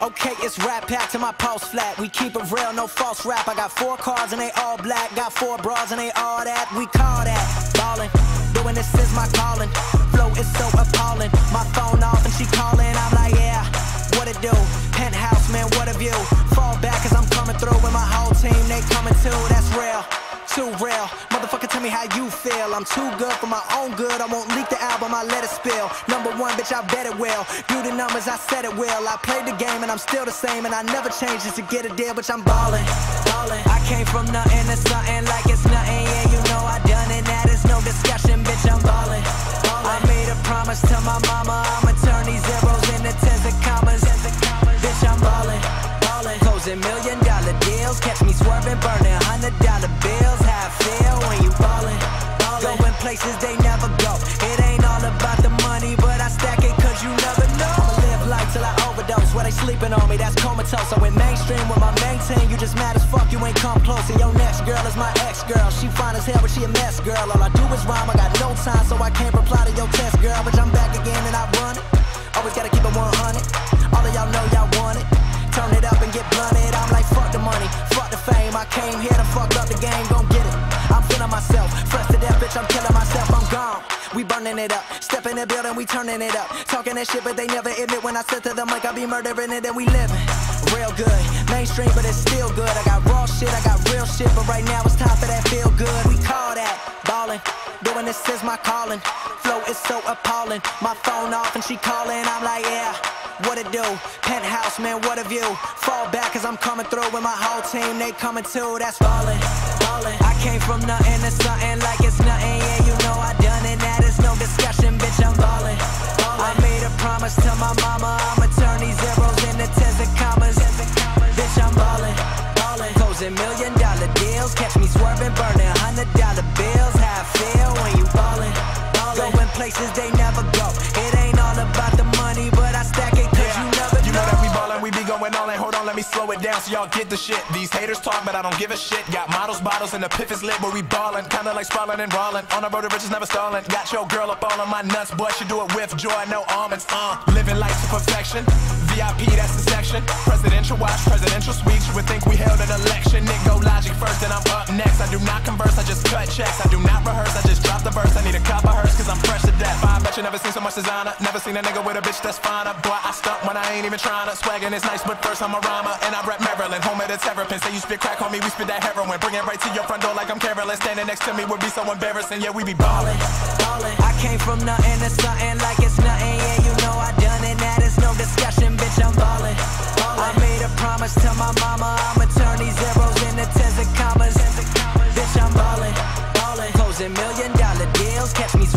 Okay, it's Rat Pack to my pulse flat. We keep it real, no false rap. I got 4 cars and they all black. Got 4 bras and they all that. We call that ballin'. Doing this is my calling. Flow is so appalling. My phone off and she calling. I'm like, yeah, what it do? Penthouse, man, what a view. Fall back cause I'm coming through with my whole team. They coming too, that's real. Too real, motherfucker, tell me how you feel. I'm too good for my own good. I won't leak the album, I let it spill. #1, bitch, I bet it will. Do the numbers, I said it will. I played the game and I'm still the same, and I never changed just to get a deal, bitch, I'm ballin', ballin'. I came from nothing to something like it's nothing. Yeah, you know I done it, that is no discussion, bitch, I'm ballin', ballin'. I made a promise to my mama, I'ma turn these zeros into tens of commas. Bitch, I'm ballin', ballin'. Closing $1 million deals, catch me swerving, burning $100 bills. How I feel when you ballin', ballin'. Going places they never go. It ain't all about the money, but I stack it cause you never know. I'ma live life till I overdose. While they sleeping on me, that's comatose. I went mainstream with my main team. You just mad as fuck, you ain't come close. And your next girl is my ex-girl. She fine as hell, but she a mess, girl. All I do is rhyme, I got no time, so I can't reply to your test, girl. But I'm back again and I run it. Always gotta keep it 100. All of y'all know y'all want it. Turn it up and get blunted. I'm like, fuck the money, fuck the fame. I came here to fuck up the game, gon' get it. I'm feeling myself, fresh to death, bitch, I'm killing myself, I'm gone. We burning it up, step in the building, we turning it up. Talking that shit, but they never admit when I said to them like I be murdering it and we living. Real good, mainstream, but it's still good. I got raw shit, I got real shit, but right now it's time for that feel good. We call that ballin', doing this is my calling. Flow is so appalling, my phone off and she calling. I'm like, yeah, what it do? Penthouse, man, what a view. Fall back cause I'm coming through with my whole team. They coming too, that's ballin', ballin'. I came from nothing to something like it's nothing. Yeah, you know I done it, that is no discussion, bitch, I'm ballin', ballin'. I made a promise to my mama, I'ma turn these zeros into tens of commas. Bitch, I'm ballin', ballin'. Closing $1 million deals, catch me swerving, burning $100 bills. How I feel when you ballin', ballin'. Going places they never go. It ain't all about the money, but I stack it cause you never know. You know that we ballin', we be going all in. Hold on, let me slow it down so y'all get the shit. These haters talk, but I don't give a shit. Got models, bottles, and the piff is lit, but we ballin'. Kinda like sprawlin' and rollin'. On the road to riches, never stallin'. Got your girl up all on my nuts, boy, she do it with joy, no almonds. Living life to perfection. VIP, that's the section. Presidential watch, presidential suite. You would think we held an election. Nick go logic first, then I'm up next. I do not converse, I just cut checks. I do not rehearse, I just drop the verse. I need a cop of hers, cause I'm fresh to death. I bet you never seen so much designer. Never seen a nigga with a bitch that's finer. Boy, I stuck when I ain't even tryna. Swaggin' is nice, but first I'm a rhymer. And I rep Maryland, home of the terrapin. Say you spit crack, homie, we spit that heroin. Bring it right to your front door like I'm Carolyn. Standing next to me would be so embarrassing. Yeah, we be ballin', ballin'. I came from nothing to something like it's nothing. Yeah, you know I done it, that is no discussion, bitch, I'm ballin', ballin'. I made a promise to my mama, I'ma turn these zeros into tens of commas. Bitch, I'm ballin', ballin'. Closing $1 million deals, catch me